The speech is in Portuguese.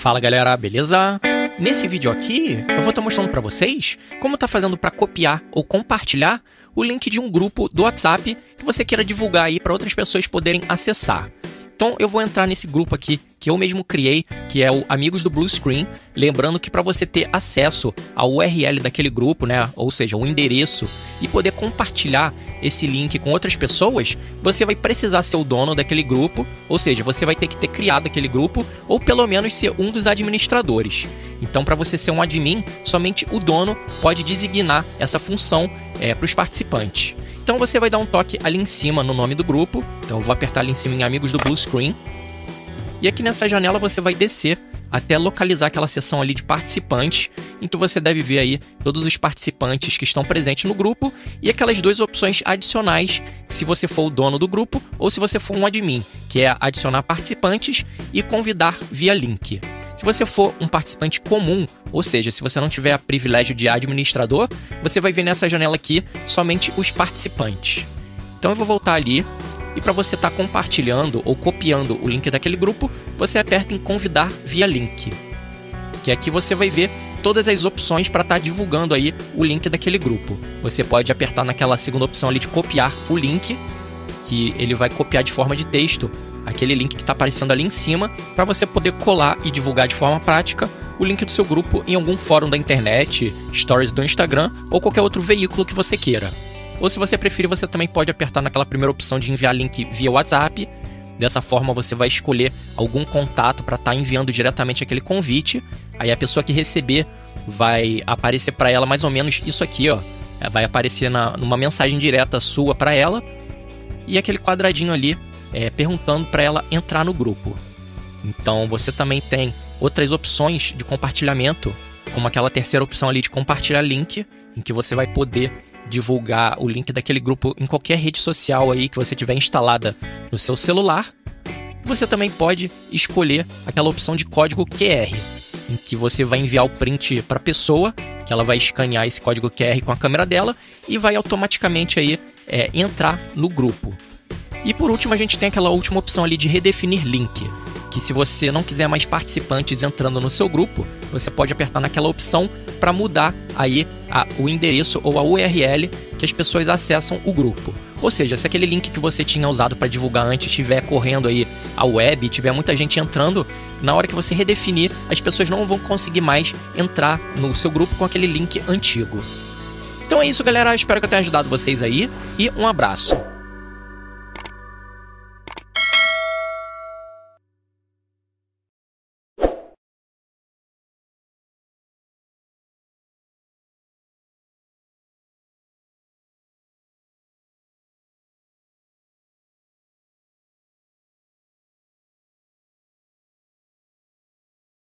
Fala galera, beleza? Nesse vídeo aqui, eu vou estar mostrando para vocês como tá fazendo para copiar ou compartilhar o link de um grupo do WhatsApp que você queira divulgar aí para outras pessoas poderem acessar. Então eu vou entrar nesse grupo aqui que eu mesmo criei, que é o Amigos do Blue Screen. Lembrando que para você ter acesso ao URL daquele grupo, né, ou seja, o endereço, e poder compartilhar esse link com outras pessoas, você vai precisar ser o dono daquele grupo, ou seja, você vai ter que ter criado aquele grupo ou pelo menos ser um dos administradores. Então, para você ser um admin, somente o dono pode designar essa função para os participantes. Então você vai dar um toque ali em cima no nome do grupo. Então eu vou apertar ali em cima em Amigos do Blue Screen. E aqui nessa janela você vai descer até localizar aquela seção ali de participantes. Então você deve ver aí todos os participantes que estão presentes no grupo e aquelas duas opções adicionais, se você for o dono do grupo ou se você for um admin, que é adicionar participantes e convidar via link. Se você for um participante comum, ou seja, se você não tiver privilégio de administrador, você vai ver nessa janela aqui somente os participantes. Então eu vou voltar ali e para você estar compartilhando ou copiando o link daquele grupo, você aperta em convidar via link. Que aqui você vai ver todas as opções para estar divulgando aí o link daquele grupo. Você pode apertar naquela segunda opção ali de copiar o link, que ele vai copiar de forma de texto aquele link que está aparecendo ali em cima, para você poder colar e divulgar de forma prática o link do seu grupo em algum fórum da internet, stories do Instagram ou qualquer outro veículo que você queira. Ou se você preferir, você também pode apertar naquela primeira opção de enviar link via WhatsApp. Dessa forma você vai escolher algum contato para estar enviando diretamente aquele convite. Aí a pessoa que receber vai aparecer para ela mais ou menos isso aqui, ó. Vai aparecer numa mensagem direta sua para ela. E aquele quadradinho ali perguntando para ela entrar no grupo. Então você também tem outras opções de compartilhamento, como aquela terceira opção ali de compartilhar link, em que você vai poder divulgar o link daquele grupo em qualquer rede social aí que você tiver instalada no seu celular. Você também pode escolher aquela opção de código QR, em que você vai enviar o print para a pessoa, que ela vai escanear esse código QR com a câmera dela e vai automaticamente aí entrar no grupo. E por último a gente tem aquela última opção ali de redefinir link, que se você não quiser mais participantes entrando no seu grupo, você pode apertar naquela opção para mudar aí o endereço ou a URL que as pessoas acessam o grupo. Ou seja, se aquele link que você tinha usado para divulgar antes estiver correndo aí a web e tiver muita gente entrando, na hora que você redefinir, as pessoas não vão conseguir mais entrar no seu grupo com aquele link antigo. Então é isso, galera. Espero que eu tenha ajudado vocês aí e um abraço.